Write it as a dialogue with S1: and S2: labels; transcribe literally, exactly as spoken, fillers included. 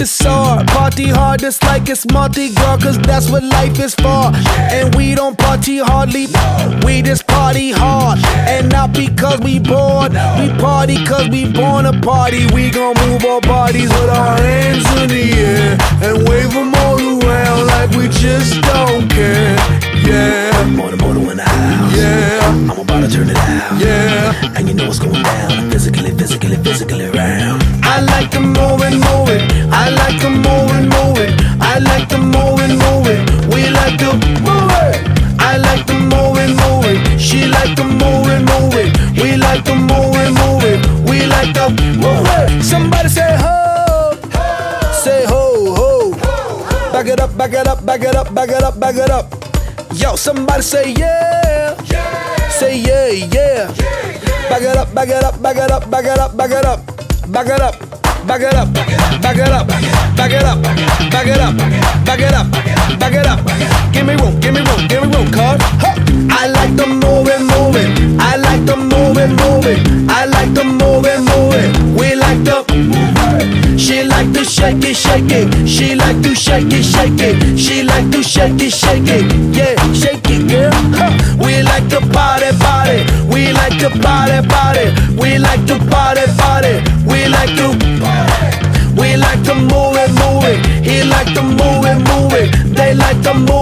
S1: It's hard, party hard just like it's Mardi Gras, cause that's what life is for. And we don't party hardly, we just party hard. And not because we bored, we party cause we born to party. We gon' move our bodies with our hands in the air and wave them all around like we just don't care. Yeah,
S2: Motor, motor in the house.
S1: yeah,
S2: I'm about to turn it out.
S1: yeah.
S2: And you know what's going down. Physically, physically, physically round.
S1: I like to move it, move it. I like to move it, move it. I like to move it, move it. We like to move it. I like to move it, move it. She like to move it, move it. We like to move it, move it. We like to move it. Somebody say ho, say ho, ho. Back it up, back it up, back it up, back it up, back it up. Yo, somebody say yeah, say yeah, yeah. Back it up, back it up, back it up, back it up, back it up, back it up. Back it up, back it up, back it up, back it up, back it up, back it up. Give me room, give me room, give me room, cuz. I like to move it, move it. I like to move it, move it. I like to move it, move it. We like to move it. She like to shake it, shake it. She like to shake it, shake it. She like to shake it, shake it. Yeah, shake it, girl. We like to party, party. We like to party, party. We like to party, party. We like to We like to move it, move it. He like to move it, move it. They like to move